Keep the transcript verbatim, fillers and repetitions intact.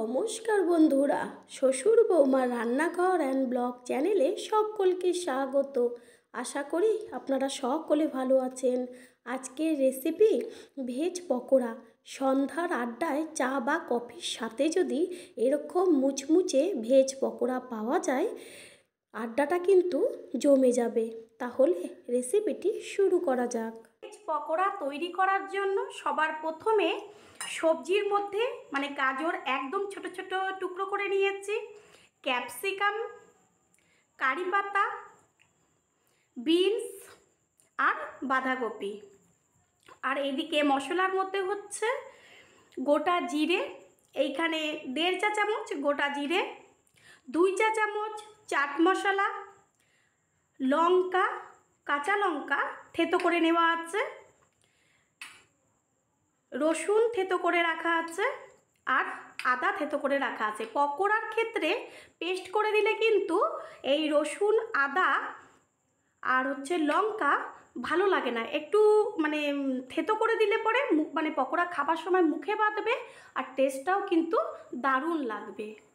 নমস্কার বন্ধুরা, শ্বশুর বৌমার রান্নাঘর অ্যান্ড ব্লগ চ্যানেলে সকলকে স্বাগত। আশা করি আপনারা সকলে ভালো আছেন। আজকের রেসিপি ভেজ পকোড়া। সন্ধ্যার আড্ডায় চা বা কফির সাথে যদি এরকম মুচমুচে ভেজ পকোড়া পাওয়া যায়, আড্ডাটা কিন্তু জমে যাবে। তাহলে রেসিপিটি শুরু করা যাক। ভেজ পকোড়া তৈরি করার জন্য সবার প্রথমে সবজির মধ্যে মানে গাজর একদম ছোট ছোট টুকরো করে নিয়েছি, ক্যাপসিকাম, কারি পাতা, বিনস আর বাঁধাকপি। আর এদিকে মশলার মধ্যে হচ্ছে গোটা জিরে, এইখানে দেড় চা চামচ গোটা জিরে, দুই চা চামচ চাট মশলা, লঙ্কা, কাঁচা লঙ্কা থেতো করে নেওয়া আছে, রসুন থেতো করে রাখা আছে আর আদা থেতো করে রাখা আছে। পকোড়ার ক্ষেত্রে পেস্ট করে দিলে কিন্তু এই রসুন, আদা আর হচ্ছে লঙ্কা ভালো লাগে না, একটু মানে থেতো করে দিলে পরে মানে পকোড়া খাবার সময় মুখে বাঁধবে আর টেস্টটাও কিন্তু দারুণ লাগবে।